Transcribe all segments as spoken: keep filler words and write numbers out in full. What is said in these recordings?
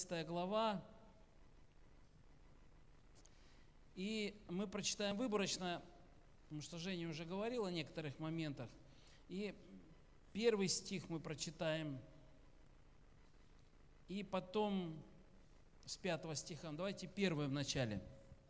глава, и мы прочитаем выборочно, потому что Женя уже говорил о некоторых моментах, и первый стих мы прочитаем, и потом с пятого стиха, давайте первый в начале.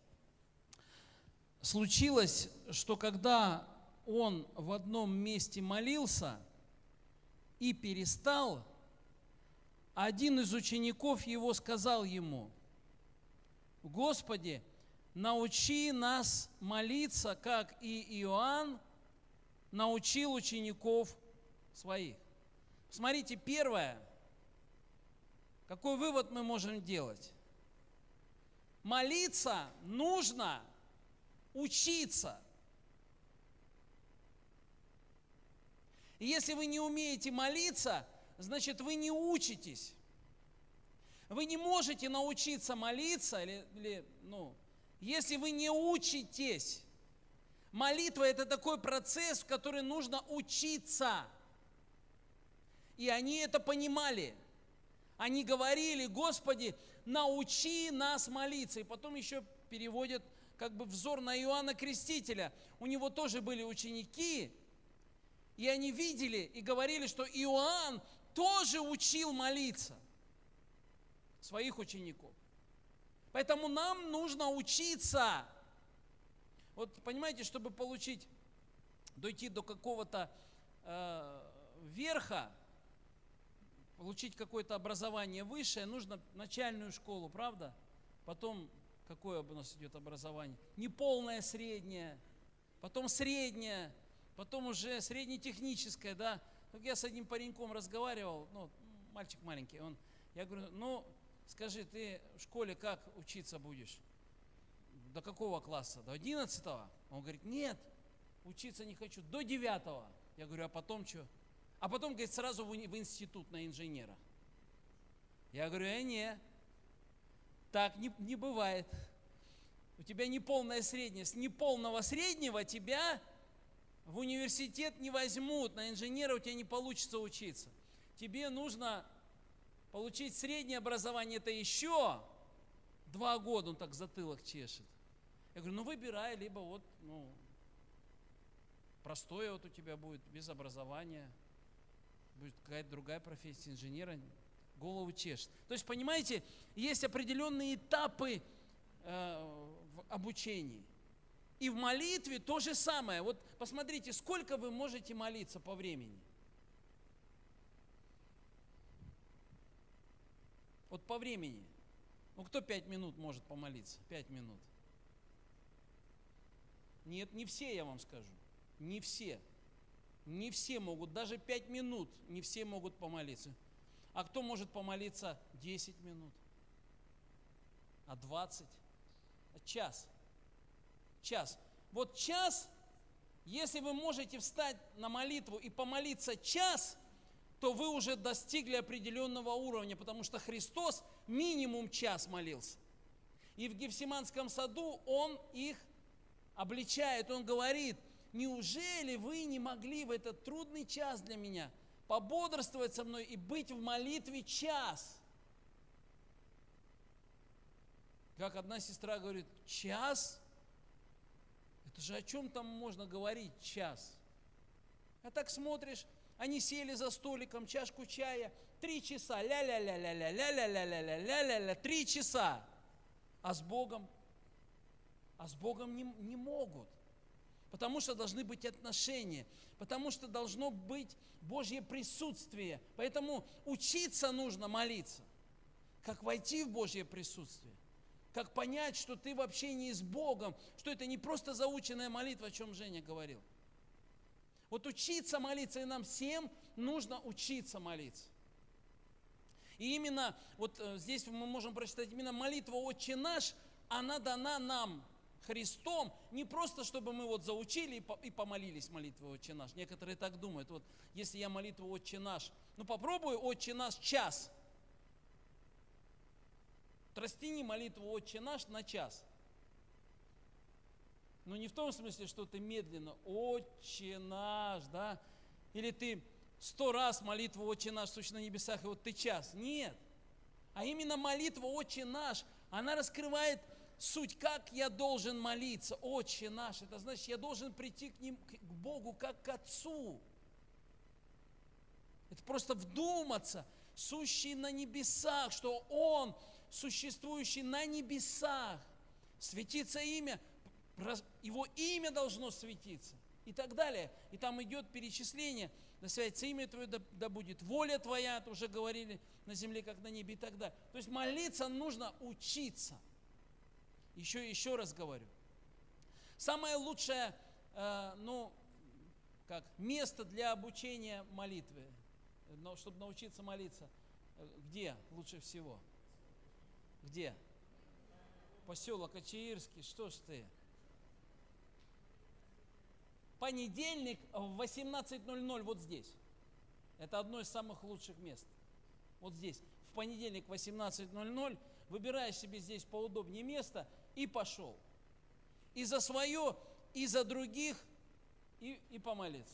Случилось, что когда он в одном месте молился и перестал, один из учеников его сказал ему: «Господи, научи нас молиться, как и Иоанн научил учеников своих». Смотрите, первое, какой вывод мы можем делать? Молиться нужно учиться. И если вы не умеете молиться, значит, вы не учитесь. Вы не можете научиться молиться, или, или, ну, если вы не учитесь. Молитва – это такой процесс, в который нужно учиться. И они это понимали. Они говорили: «Господи, научи нас молиться». И потом еще переводят как бы взор на Иоанна Крестителя. У него тоже были ученики, и они видели и говорили, что Иоанн тоже учил молиться своих учеников. Поэтому нам нужно учиться. Вот понимаете, чтобы получить, дойти до какого-то э, верха, получить какое-то образование высшее, нужно начальную школу, правда? Потом какое у нас идет образование? Неполное среднее, потом среднее, потом уже среднетехническое, да? Как я с одним пареньком разговаривал, ну, мальчик маленький, он, я говорю: ну, скажи, ты в школе как учиться будешь? До какого класса? До одиннадцатого? Он говорит: нет, учиться не хочу, до девятого. Я говорю: а потом что? А потом, говорит, сразу в институт на инженера. Я говорю: э, не, так не, не бывает. У тебя неполное среднее, с неполного среднего тебя в университет не возьмут, на инженера у тебя не получится учиться. Тебе нужно получить среднее образование, это еще два года, он так затылок чешет. Я говорю: ну выбирай, либо вот, ну, простое вот у тебя будет, без образования, будет какая-то другая профессия, инженера, голову чешет. То есть, понимаете, есть определенные этапы э, в обучении. И в молитве то же самое. Вот посмотрите, сколько вы можете молиться по времени. Вот по времени. Ну, кто пять минут может помолиться? Пять минут. Нет, не все, я вам скажу. Не все. Не все могут. Даже пять минут не все могут помолиться. А кто может помолиться десять минут? А двадцать? А час? Час. Вот час, если вы можете встать на молитву и помолиться час, то вы уже достигли определенного уровня, потому что Христос минимум час молился. И в Гефсиманском саду Он их обличает, Он говорит: неужели вы не могли в этот трудный час для меня пободрствовать со мной и быть в молитве час? Как одна сестра говорит: час? Это же о чем там можно говорить час? А так смотришь, они сели за столиком, чашку чая, три часа, ля-ля-ля-ля-ля-ля-ля-ля-ля-ля-ля-ля-ля, три часа. А с Богом? А с Богом не, не могут. Потому что должны быть отношения, потому что должно быть Божье присутствие. Поэтому учиться нужно молиться. Как войти в Божье присутствие. Как понять, что ты в общении с Богом, что это не просто заученная молитва, о чем Женя говорил. Вот учиться молиться, и нам всем нужно учиться молиться. И именно вот здесь мы можем прочитать, именно молитва «Отче наш», она дана нам Христом, не просто, чтобы мы вот заучили и помолились молитвой «Отче наш». Некоторые так думают: вот если я молитву «Отче наш», ну попробуй «Отче наш» час. Растяни молитву «Отче наш» на час. Но не в том смысле, что ты медленно «Отче наш», да? Или ты сто раз молитву «Отче наш, сущий на небесах», и вот ты час. Нет. А именно молитва «Отче наш», она раскрывает суть, как я должен молиться. «Отче наш», это значит, я должен прийти к ним, к Богу, как к Отцу. Это просто вдуматься, сущий на небесах, что Он, существующий на небесах, светится имя, Его имя должно светиться и так далее. И там идет перечисление, да святится имя Твое, да, да будет воля Твоя, это уже говорили, на земле, как на небе и так далее. То есть молиться нужно учиться. Еще, еще раз говорю. Самое лучшее, э, ну, как, место для обучения молитвы, но, чтобы научиться молиться, где лучше всего? Где? Поселок Ачаирский, что ж ты? Понедельник в восемнадцать ноль ноль вот здесь. Это одно из самых лучших мест. Вот здесь. В понедельник в восемнадцать ноль ноль выбираешь себе здесь поудобнее место и пошел. И за свое, и за других, и, и помолиться.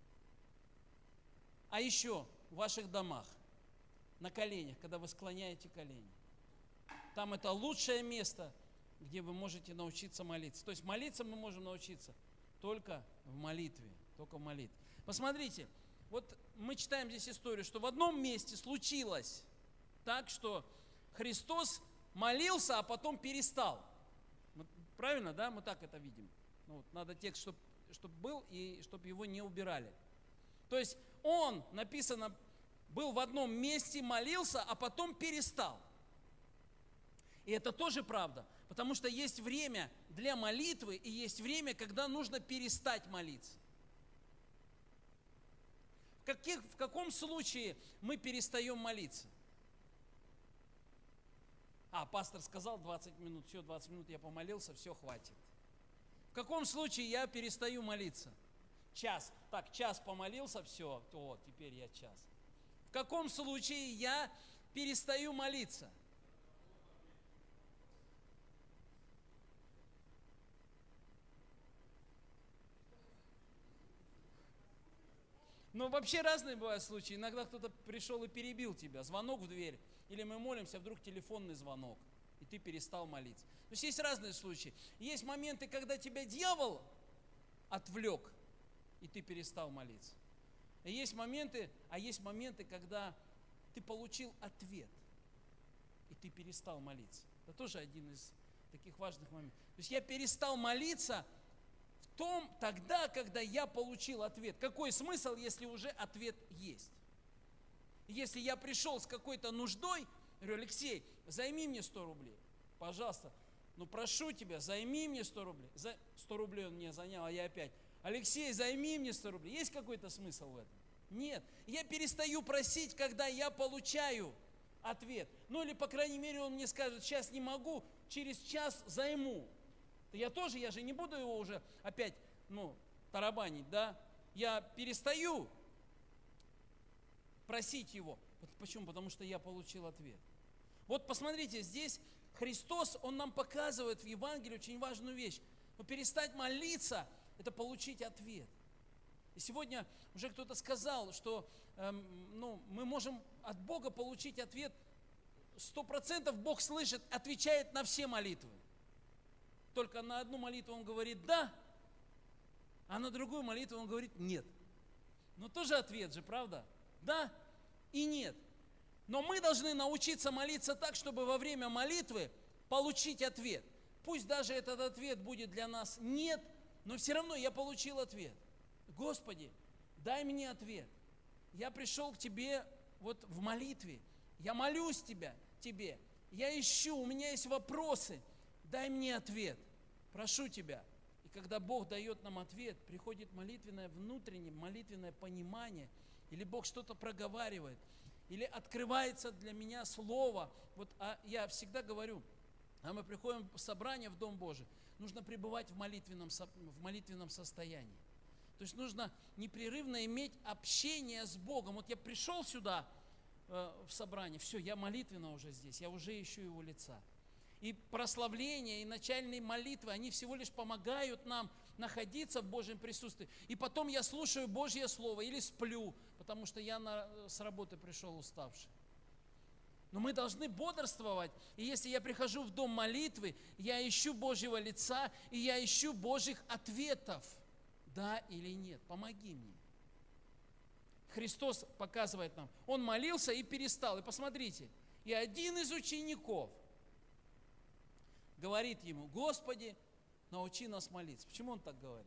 А еще в ваших домах, на коленях, когда вы склоняете колени. Там это лучшее место, где вы можете научиться молиться. То есть молиться мы можем научиться только в молитве, только в молитве. Посмотрите, вот мы читаем здесь историю, что в одном месте случилось так, что Христос молился, а потом перестал. Правильно, да? Мы так это видим. Ну, вот, надо текст, чтобы чтоб был, и чтобы его не убирали. То есть Он, написано, был в одном месте, молился, а потом перестал. И это тоже правда, потому что есть время для молитвы, и есть время, когда нужно перестать молиться. В, каких, в каком случае мы перестаем молиться? А, пастор сказал двадцать минут, все, двадцать минут я помолился, все, хватит. В каком случае я перестаю молиться? Час. Так, час помолился, все, то теперь я час. В каком случае я перестаю молиться? Ну, вообще разные бывают случаи. Иногда кто-то пришел и перебил тебя. Звонок в дверь. Или мы молимся, вдруг телефонный звонок. И ты перестал молиться. То есть есть разные случаи. Есть моменты, когда тебя дьявол отвлек, и ты перестал молиться. И есть моменты, а есть моменты, когда ты получил ответ, и ты перестал молиться. Это тоже один из таких важных моментов. То есть я перестал молиться в том, тогда, когда я получил ответ. Какой смысл, если уже ответ есть? Если я пришел с какой-то нуждой, говорю: Алексей, займи мне сто рублей, пожалуйста. Ну, прошу тебя, займи мне сто рублей. За сто рублей он мне занял, а я опять: Алексей, займи мне сто рублей. Есть какой-то смысл в этом? Нет. Я перестаю просить, когда я получаю ответ. Ну, или, по крайней мере, он мне скажет: сейчас не могу, через час займу. Я тоже, я же не буду его уже опять, ну, тарабанить, да? Я перестаю просить его. Почему? Потому что я получил ответ. Вот посмотрите, здесь Христос, Он нам показывает в Евангелии очень важную вещь. Но перестать молиться – это получить ответ. И сегодня уже кто-то сказал, что эм, ну, мы можем от Бога получить ответ. Сто процентов Бог слышит, отвечает на все молитвы. Только на одну молитву Он говорит «да», а на другую молитву Он говорит «нет». Но тоже ответ же, правда? Да и нет. Но мы должны научиться молиться так, чтобы во время молитвы получить ответ. Пусть даже этот ответ будет для нас «нет», но все равно я получил ответ. Господи, дай мне ответ. Я пришел к Тебе вот в молитве. Я молюсь тебя, Тебе. Я ищу, у меня есть вопросы. Дай мне ответ. Прошу Тебя. И когда Бог дает нам ответ, приходит молитвенное внутреннее, молитвенное понимание, или Бог что-то проговаривает, или открывается для меня слово. Вот а я всегда говорю, а мы приходим в собрание в Дом Божий, нужно пребывать в молитвенном, в молитвенном состоянии. То есть нужно непрерывно иметь общение с Богом. Вот я пришел сюда э, в собрание, все, я молитвенно уже здесь, я уже ищу Его лица. И прославление, и начальные молитвы, они всего лишь помогают нам находиться в Божьем присутствии. И потом я слушаю Божье Слово или сплю, потому что я на, с работы пришел уставший. Но мы должны бодрствовать. И если я прихожу в дом молитвы, я ищу Божьего лица, и я ищу Божьих ответов. Да или нет? Помоги мне. Христос показывает нам. Он молился и перестал. И посмотрите, и один из учеников говорит ему: Господи, научи нас молиться. Почему он так говорит?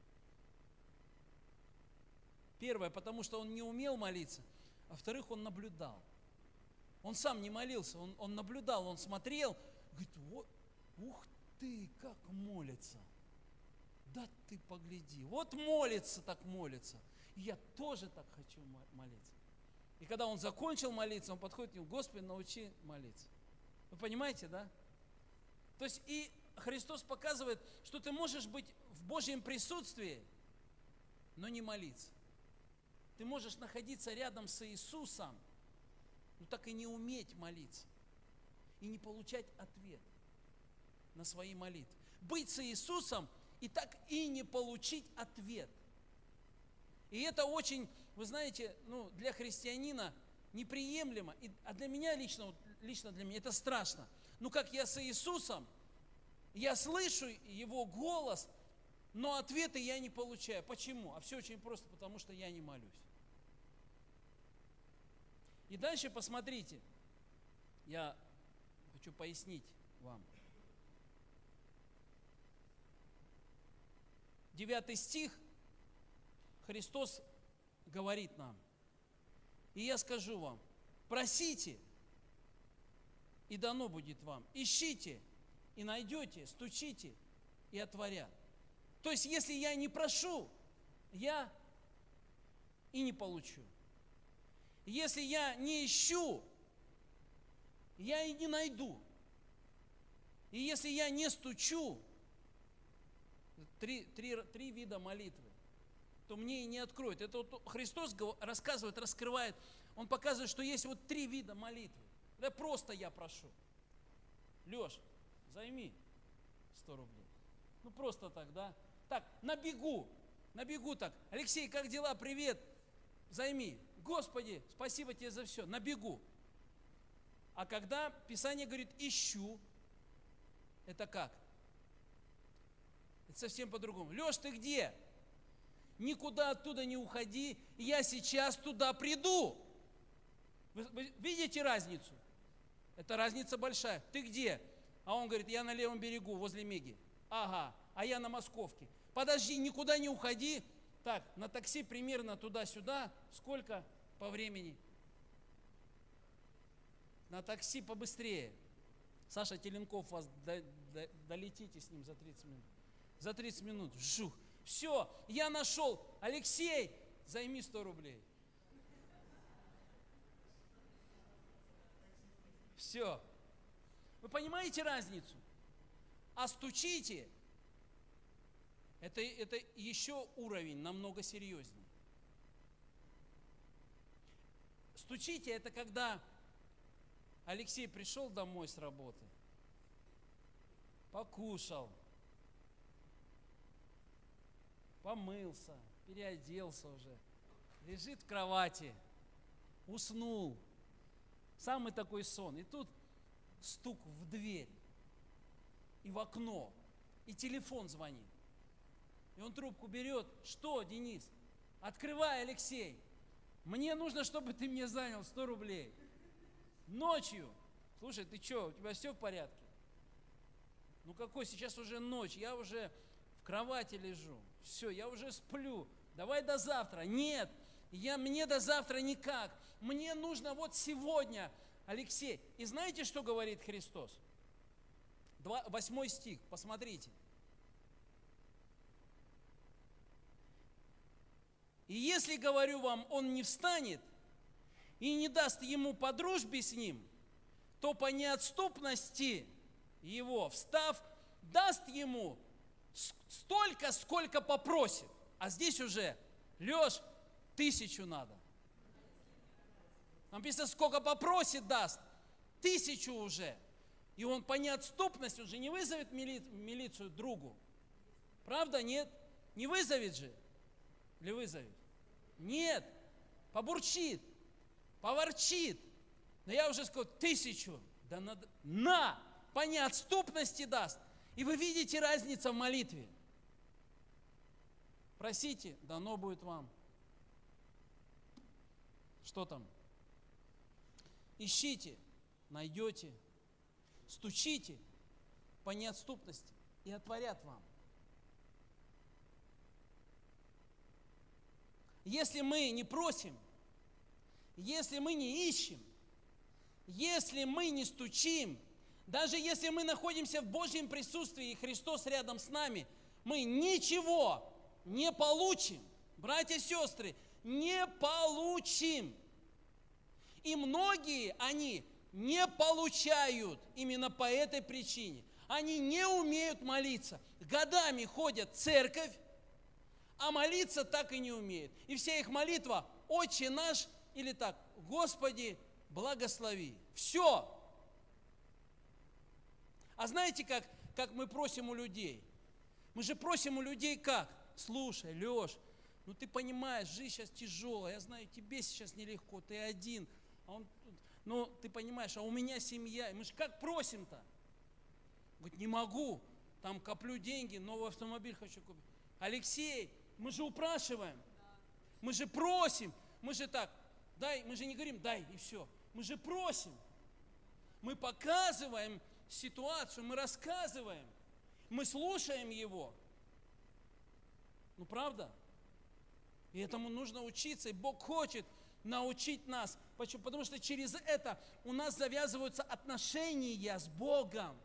Первое, потому что он не умел молиться. А во-вторых, он наблюдал. Он сам не молился, он, он наблюдал, он смотрел. Говорит: вот, ух ты, как молится. Да ты погляди, вот молится, так молится. И я тоже так хочу молиться. И когда он закончил молиться, он подходит к нему: Господи, научи молиться. Вы понимаете, да? То есть и Христос показывает, что ты можешь быть в Божьем присутствии, но не молиться. Ты можешь находиться рядом с Иисусом, но так и не уметь молиться. И не получать ответ на свои молитвы. Быть с Иисусом и так и не получить ответ. И это очень, вы знаете, ну, для христианина неприемлемо. И, а для меня лично, лично для меня это страшно. Ну как я с Иисусом, я слышу Его голос, но ответа я не получаю. Почему? А все очень просто, потому что я не молюсь. И дальше посмотрите, я хочу пояснить вам. Девятый стих, Христос говорит нам: и я скажу вам, просите, и дано будет вам, ищите, и найдете, стучите, и отворят. То есть, если я не прошу, я и не получу. Если я не ищу, я и не найду. И если я не стучу, три, три, три вида молитвы, то мне и не откроют. Это вот Христос рассказывает, раскрывает, Он показывает, что есть вот три вида молитвы. Да просто я прошу. Леш, займи сто рублей. Ну просто так, да? Так, на бегу, на бегу так. Алексей, как дела? Привет. Займи. Господи, спасибо тебе за все. На бегу. А когда Писание говорит ищу, это как? Это совсем по-другому. Леш, ты где? Никуда оттуда не уходи, я сейчас туда приду. Вы, вы видите разницу? Это разница большая. Ты где? А он говорит: я на левом берегу, возле Меги. Ага, а я на Московке. Подожди, никуда не уходи. Так, на такси примерно туда-сюда. Сколько по времени? На такси побыстрее. Саша Теленков, вас до, до, долетите с ним за тридцать минут. За тридцать минут. Жух. Все, я нашел. Алексей, займи сто рублей. Все. Вы понимаете разницу? А стучите, это, это еще уровень намного серьезнее. Стучите, это когда Алексей пришел домой с работы, покушал, помылся, переоделся уже, лежит в кровати, уснул. Самый такой сон. И тут стук в дверь, и в окно, и телефон звонит. И он трубку берет. Что, Денис? Открывай, Алексей. Мне нужно, чтобы ты мне занял сто рублей. Ночью. Слушай, ты что, у тебя все в порядке? Ну какой, сейчас уже ночь, я уже в кровати лежу. Все, я уже сплю. Давай до завтра. Нет, я, мне до завтра никак. Мне нужно вот сегодня, Алексей. И знаете, что говорит Христос? Восьмой стих, посмотрите. И если, говорю вам, он не встанет и не даст ему по дружбе с ним, то по неотступности его, встав, даст ему столько, сколько попросит. А здесь уже, Леш, тысячу надо. Написано, сколько попросит, даст. Тысячу уже. И он по неотступности уже не вызовет мили, милицию другу. Правда, нет? Не вызовет же. Или вызовет? Нет. Побурчит, поворчит. Да я уже сказал, тысячу. Да надо, на, по неотступности даст. И вы видите разницу в молитве. Просите, дано будет вам. Что там? Ищите, найдете. Стучите по неотступности и отворят вам. Если мы не просим, если мы не ищем, если мы не стучим, даже если мы находимся в Божьем присутствии и Христос рядом с нами, мы ничего не получим. Братья и сестры, не получим. И многие, они не получают именно по этой причине. Они не умеют молиться. Годами ходят в церковь, а молиться так и не умеют. И вся их молитва «Отче наш» или так «Господи, благослови». Все. А знаете, как, как мы просим у людей? Мы же просим у людей как? Слушай, Леш, ну ты понимаешь, жизнь сейчас тяжелая, я знаю, тебе сейчас нелегко, ты один. А он, ну ты понимаешь, а у меня семья. Мы же как просим-то? Говорит, не могу, там коплю деньги, новый автомобиль хочу купить. Алексей, мы же упрашиваем, мы же просим, мы же так, дай, мы же не говорим дай и все. Мы же просим, мы показываем ситуацию, мы рассказываем, мы слушаем его. Ну правда? И этому нужно учиться, и Бог хочет научить нас. Почему? Потому что через это у нас завязываются отношения с Богом.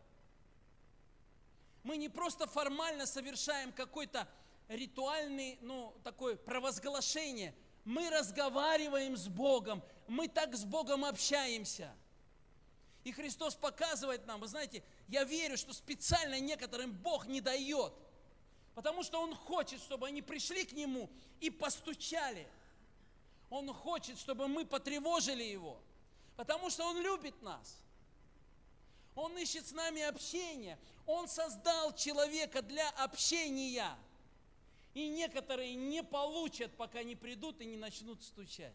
Мы не просто формально совершаем какой-то ритуальный, ну, такое провозглашение. Мы разговариваем с Богом, мы так с Богом общаемся. И Христос показывает нам, вы знаете, я верю, что специально некоторым Бог не дает, потому что Он хочет, чтобы они пришли к Нему и постучали. Он хочет, чтобы мы потревожили Его, потому что Он любит нас. Он ищет с нами общение. Он создал человека для общения. И некоторые не получат, пока не придут и не начнут стучать.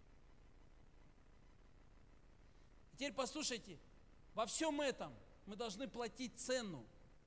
Теперь послушайте, во всем этом мы должны платить цену.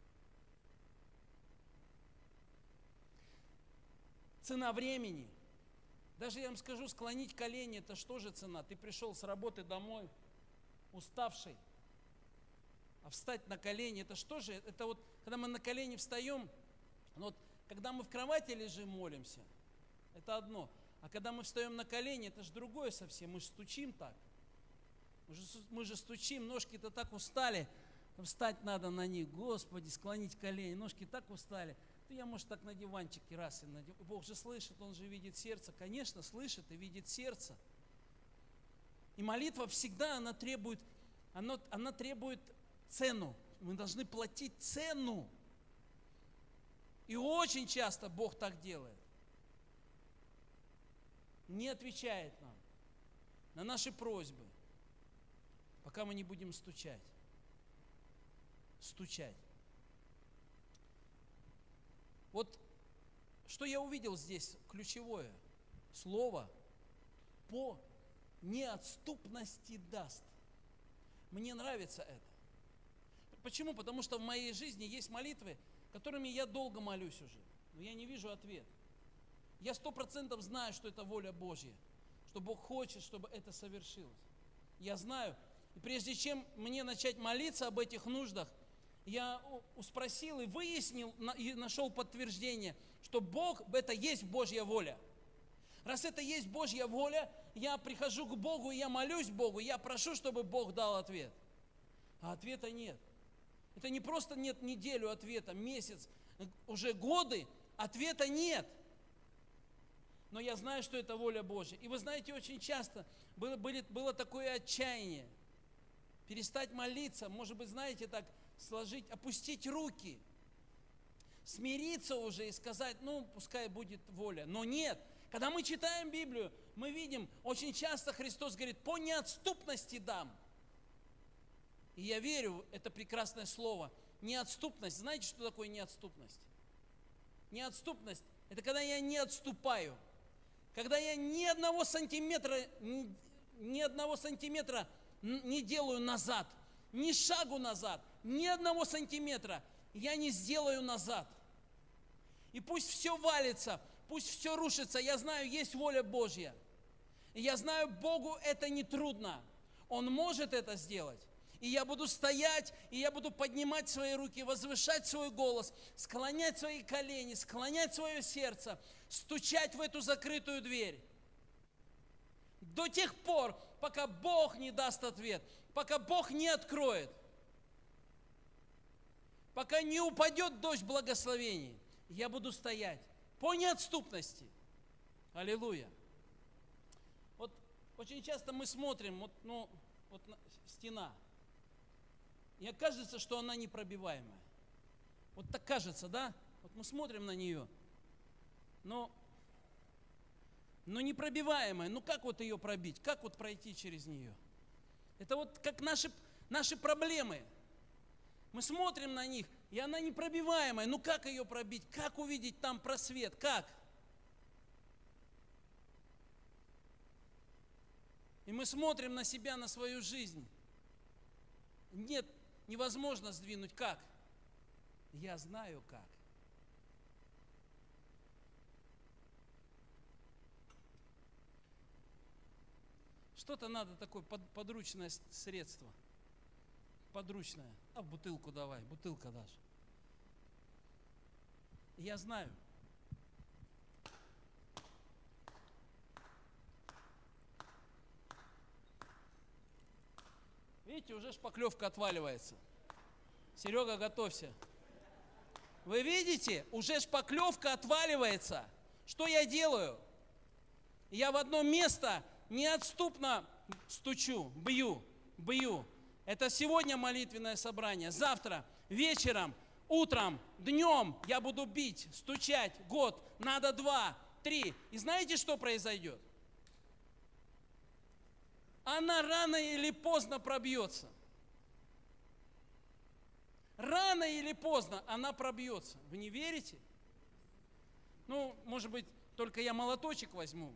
Цена времени. Даже я вам скажу, склонить колени, это что же цена? Ты пришел с работы домой, уставший, а встать на колени, это что же? Это вот, когда мы на колени встаем, вот, когда мы в кровати лежим, молимся, это одно. А когда мы встаем на колени, это же другое совсем. Мы же стучим так. Мы же, мы же стучим, ножки-то так устали. Встать надо на них. Господи, склонить колени. Ножки так устали. То я, может, так на диванчике раз и на див... Бог же слышит, Он же видит сердце. Конечно, слышит и видит сердце. И молитва всегда, она требует, она, она требует цену. Мы должны платить цену. И очень часто Бог так делает. Не отвечает нам на наши просьбы, пока мы не будем стучать. Стучать. Вот что я увидел здесь, ключевое слово «по неотступности даст». Мне нравится это. Почему? Потому что в моей жизни есть молитвы, которыми я долго молюсь уже, но я не вижу ответ. Я сто процентов знаю, что это воля Божья, что Бог хочет, чтобы это совершилось. Я знаю, и прежде чем мне начать молиться об этих нуждах, я спросил и выяснил, и нашел подтверждение, что Бог, это есть Божья воля. Раз это есть Божья воля, я прихожу к Богу, и я молюсь Богу, я прошу, чтобы Бог дал ответ. А ответа нет. Это не просто нет неделю ответа, месяц, уже годы, ответа нет. Но я знаю, что это воля Божья. И вы знаете, очень часто было, были, было такое отчаяние. Перестать молиться, может быть, знаете, так сложить, опустить руки, смириться уже и сказать, ну, пускай будет воля. Но нет. Когда мы читаем Библию, мы видим, очень часто Христос говорит, по неотступности дам. И я верю, это прекрасное слово. Неотступность. Знаете, что такое неотступность? Неотступность – это когда я не отступаю. Когда я ни одного сантиметра, ни одного сантиметра не делаю назад, ни шагу назад, ни одного сантиметра я не сделаю назад. И пусть все валится, пусть все рушится, я знаю, есть воля Божья. И я знаю, Богу это не трудно. Он может это сделать. И я буду стоять, и я буду поднимать свои руки, возвышать свой голос, склонять свои колени, склонять свое сердце, стучать в эту закрытую дверь. До тех пор, пока Бог не даст ответ, пока Бог не откроет, пока не упадет дождь благословений, я буду стоять по неотступности. Аллилуйя. Вот очень часто мы смотрим, вот, ну, вот стена. Мне кажется, что она непробиваемая. Вот так кажется, да? Вот мы смотрим на нее, но, но непробиваемая. Ну как вот ее пробить? Как вот пройти через нее? Это вот как наши, наши проблемы. Мы смотрим на них, и она непробиваемая. Ну как ее пробить? Как увидеть там просвет? Как? И мы смотрим на себя, на свою жизнь. Нет, невозможно сдвинуть. Как? Я знаю как. Что-то надо такое подручное средство. Подручное. А бутылку давай, бутылка даже. Я знаю. Видите, уже шпаклевка отваливается. Серега, готовься. Вы видите, уже шпаклевка отваливается. Что я делаю? Я в одно место неотступно стучу, бью, бью. Это сегодня молитвенное собрание. Завтра, вечером, утром, днем я буду бить, стучать. Год, надо два, три. И знаете, что произойдет? Она рано или поздно пробьется. Рано или поздно она пробьется. Вы не верите? Ну, может быть, только я молоточек возьму.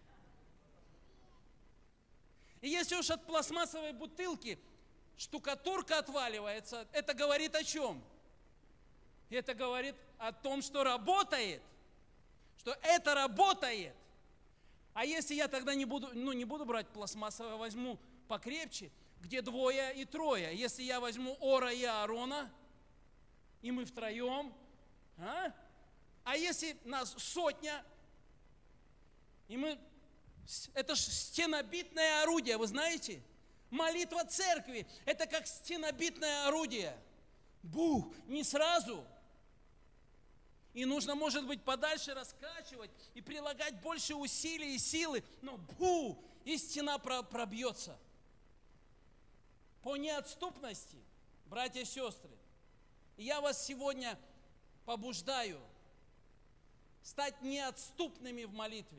И если уж от пластмассовой бутылки штукатурка отваливается, это говорит о чем? Это говорит о том, что работает. Что это работает. А если я тогда не буду, ну, не буду брать пластмассовое, возьму покрепче, где двое и трое. Если я возьму Ора и Аарона, и мы втроем, а? А если нас сотня, и мы... Это же стенобитное орудие, вы знаете? Молитва церкви – это как стенобитное орудие. Бух, не сразу. И нужно, может быть, подальше раскачивать и прилагать больше усилий и силы. Но бу, и стена пробьется. По неотступности, братья и сестры, я вас сегодня побуждаю стать неотступными в молитве.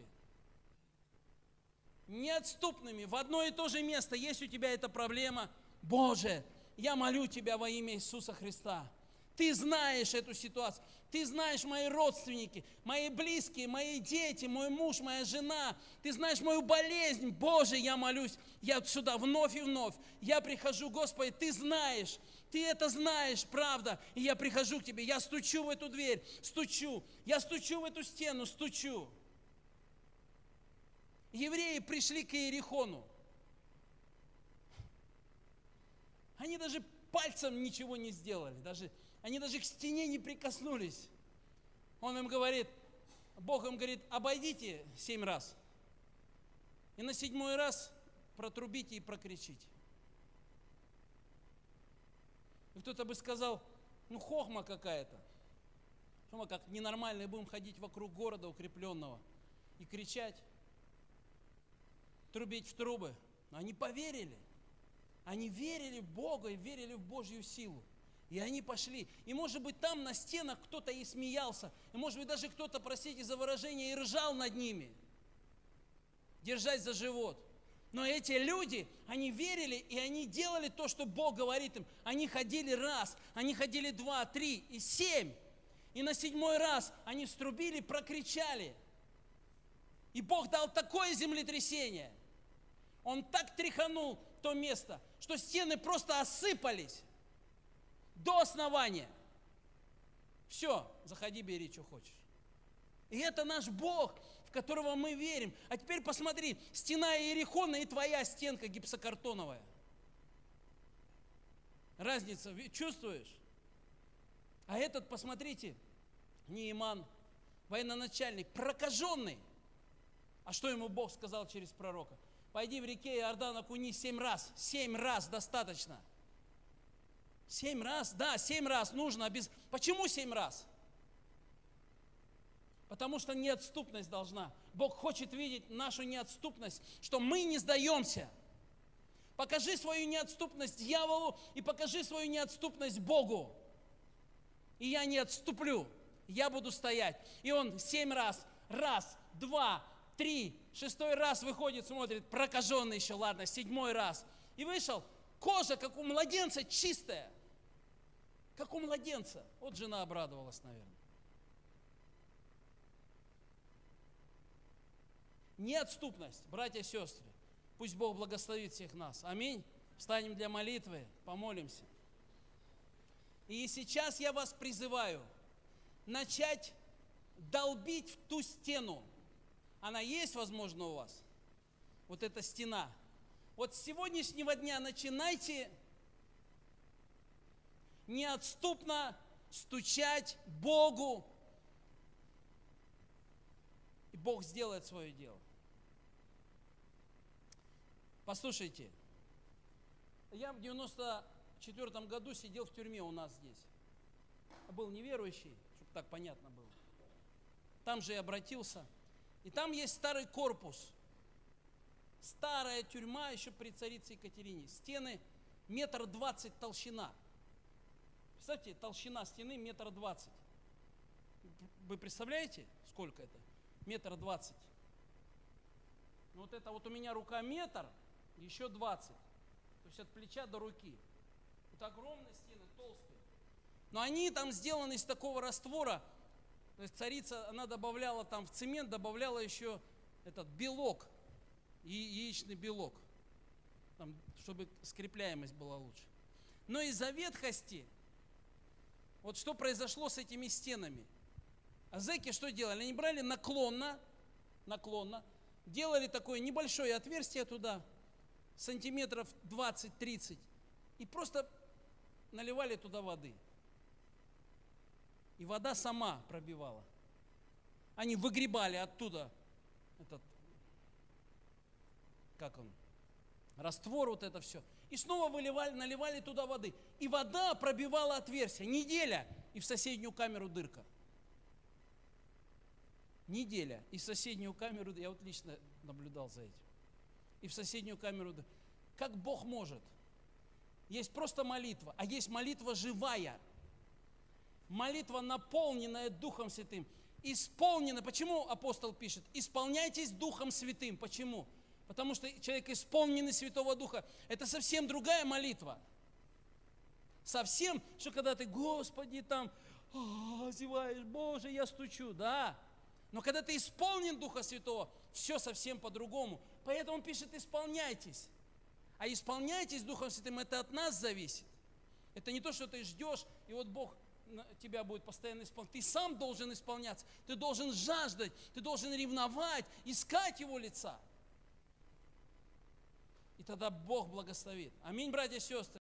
Неотступными. В одно и то же место. Есть у тебя эта проблема. Боже, я молю Тебя во имя Иисуса Христа. Ты знаешь эту ситуацию. Ты знаешь мои родственники, мои близкие, мои дети, мой муж, моя жена. Ты знаешь мою болезнь. Боже, я молюсь. Я сюда вновь и вновь. Я прихожу, Господи, Ты знаешь. Ты это знаешь, правда. И я прихожу к Тебе. Я стучу в эту дверь. Стучу. Я стучу в эту стену. Стучу. Евреи пришли к Иерихону. Они даже пальцем ничего не сделали. Даже, они даже к стене не прикоснулись. Он им говорит, Бог им говорит, обойдите семь раз. И на седьмой раз протрубите и прокричите. И кто-то бы сказал, ну хохма какая-то. Что мы как ненормальные будем ходить вокруг города укрепленного и кричать, трубить в трубы. Но они поверили. Они верили в Бога и верили в Божью силу. И они пошли. И может быть там на стенах кто-то и смеялся. И может быть даже кто-то, простите за выражение, и ржал над ними. Держась за живот. Но эти люди, они верили и они делали то, что Бог говорит им. Они ходили раз, они ходили два, три и семь. И на седьмой раз они струбили, прокричали. И Бог дал такое землетрясение. Он так тряханул то место. что стены просто осыпались до основания. Все, заходи, бери, что хочешь. И это наш Бог, в которого мы верим. А теперь посмотри, стена Иерихона и твоя стенка гипсокартоновая. Разница, чувствуешь? А этот, посмотрите, Нееман, военачальник, прокаженный. А что ему Бог сказал через пророка? Пойди в реке Иордан, окунись семь раз. Семь раз достаточно. Семь раз? Да, семь раз нужно. Без... Почему семь раз? Потому что неотступность должна. Бог хочет видеть нашу неотступность, что мы не сдаемся. Покажи свою неотступность дьяволу и покажи свою неотступность Богу. И я не отступлю. Я буду стоять. И он семь раз. Раз, два, три. Шестой раз выходит, смотрит. Прокаженный еще, ладно, седьмой раз. И вышел. Кожа, как у младенца, чистая. Как у младенца. Вот жена обрадовалась, наверное. Неотступность, братья и сестры. Пусть Бог благословит всех нас. Аминь. Встанем для молитвы, помолимся. И сейчас я вас призываю начать долбить в ту стену. Она есть, возможно, у вас? Вот эта стена. Вот с сегодняшнего дня начинайте неотступно стучать Богу. И Бог сделает свое дело. Послушайте, я в девяносто четвёртом году сидел в тюрьме у нас здесь. Был неверующий, чтобы так понятно было. Там же я обратился. И там есть старый корпус. Старая тюрьма еще при царице Екатерине. Стены метр двадцать толщина. Представьте, толщина стены метр двадцать. Вы представляете, сколько это? Метр двадцать. Вот это вот у меня рука метр, еще двадцать. То есть от плеча до руки. Вот огромные стены, толстые. Но они там сделаны из такого раствора. То есть царица, она добавляла там в цемент, добавляла еще этот белок, яичный белок, там, чтобы скрепляемость была лучше. Но из-за ветхости, вот что произошло с этими стенами. А зэки что делали? Они брали наклонно, наклонно, делали такое небольшое отверстие туда, сантиметров двадцать-тридцать, и просто наливали туда воды. И вода сама пробивала. Они выгребали оттуда этот, как он, раствор, вот это все. И снова выливали, наливали туда воды. И вода пробивала отверстие. Неделя, и в соседнюю камеру дырка. Неделя, и в соседнюю камеру, я вот лично наблюдал за этим. И в соседнюю камеру дырка. Как Бог может? Есть просто молитва, а есть молитва живая. Молитва, наполненная Духом Святым. Исполнена. Почему апостол пишет? Исполняйтесь Духом Святым. Почему? Потому что человек, исполненный Святого Духа, это совсем другая молитва. Совсем, что когда ты, Господи, там, о, зеваешь, Боже, я стучу, да. Но когда ты исполнен Духа Святого, все совсем по-другому. Поэтому он пишет, исполняйтесь. А исполняйтесь Духом Святым, это от нас зависит. Это не то, что ты ждешь, и вот Бог тебя будет постоянно исполнять. Ты сам должен исполняться. Ты должен жаждать, ты должен ревновать, искать Его лица. И тогда Бог благословит. Аминь, братья и сестры.